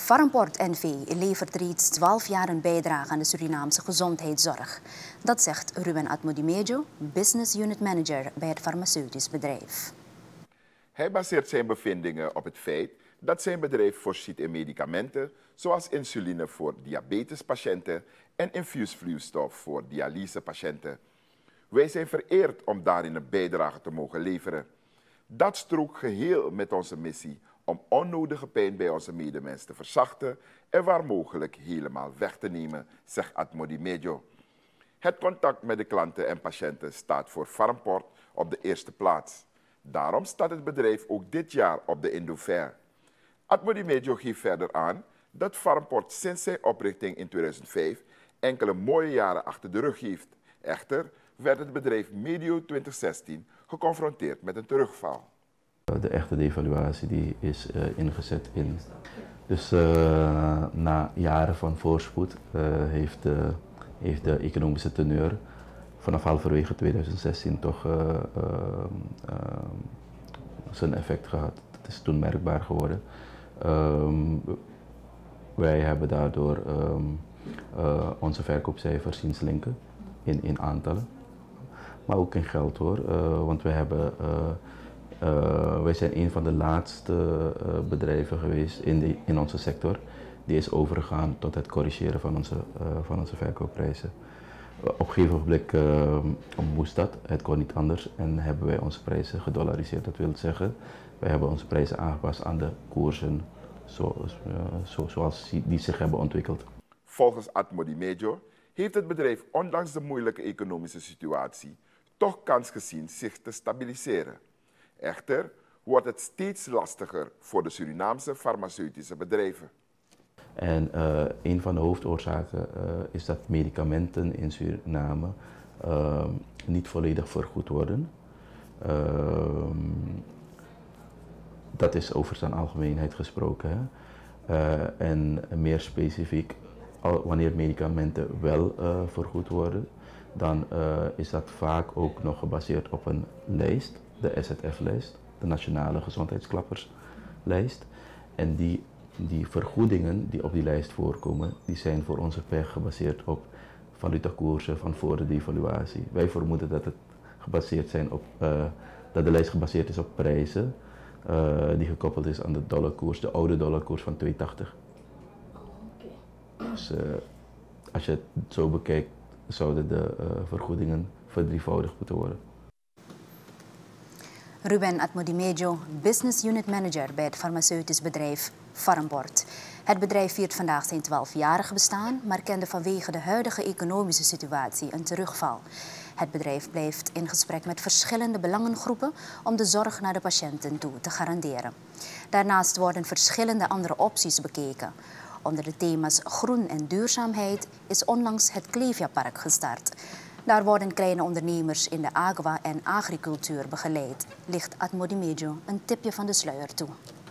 Farmport NV levert reeds 12 jaar een bijdrage aan de Surinaamse gezondheidszorg. Dat zegt Ruben Atmodimejo, Business Unit Manager bij het farmaceutisch bedrijf. Hij baseert zijn bevindingen op het feit dat zijn bedrijf voorziet in medicamenten zoals insuline voor diabetespatiënten en infuusvloeistof voor dialysepatiënten. Wij zijn vereerd om daarin een bijdrage te mogen leveren. Dat strookt geheel met onze missie om onnodige pijn bij onze medemens te verzachten en waar mogelijk helemaal weg te nemen, zegt Atmodimejo. Het contact met de klanten en patiënten staat voor Farmport op de eerste plaats. Daarom staat het bedrijf ook dit jaar op de Indofair. Atmodimejo geeft verder aan dat Farmport sinds zijn oprichting in 2005 enkele mooie jaren achter de rug heeft. Echter werd het bedrijf medio 2016 geconfronteerd met een terugval. De echte devaluatie die is ingezet in. Dus na jaren van voorspoed heeft de economische teneur vanaf halverwege 2016 toch zijn effect gehad. Het is toen merkbaar geworden. Wij hebben daardoor onze verkoopcijfers zien slinken in aantallen, maar ook in geld hoor, want wij zijn een van de laatste bedrijven geweest in onze sector die is overgegaan tot het corrigeren van onze verkoopprijzen. Op een gegeven moment moest dat, het kon niet anders en hebben wij onze prijzen gedollariseerd. Dat wil zeggen, wij hebben onze prijzen aangepast aan de koersen zoals die zich hebben ontwikkeld. Volgens Atmodimejo heeft het bedrijf ondanks de moeilijke economische situatie toch kans gezien zich te stabiliseren. Echter wordt het steeds lastiger voor de Surinaamse farmaceutische bedrijven. En een van de hoofdoorzaken is dat medicamenten in Suriname niet volledig vergoed worden. Dat is over zijn algemeenheid gesproken. Hè. En meer specifiek, wanneer medicamenten wel vergoed worden, dan is dat vaak ook nog gebaseerd op een lijst, de SZF-lijst, de Nationale Gezondheidsklapperslijst. En die vergoedingen die op die lijst voorkomen, die zijn voor onze pech gebaseerd op valutakoersen van voor de devaluatie. Wij vermoeden dat dat de lijst gebaseerd is op prijzen die gekoppeld is aan de dollarkoers, de oude dollarkoers van 2,80. Dus als je het zo bekijkt, zouden de vergoedingen verdrievoudigd moeten worden. Ruben Atmodimejo, Business Unit Manager bij het farmaceutisch bedrijf Farmport. Het bedrijf viert vandaag zijn 12-jarig bestaan, maar kende vanwege de huidige economische situatie een terugval. Het bedrijf blijft in gesprek met verschillende belangengroepen om de zorg naar de patiënten toe te garanderen. Daarnaast worden verschillende andere opties bekeken. Onder de thema's groen en duurzaamheid is onlangs het Klevia-park gestart. Daar worden kleine ondernemers in de agua- en agricultuur begeleid, ligt Atmodimejo een tipje van de sluier toe.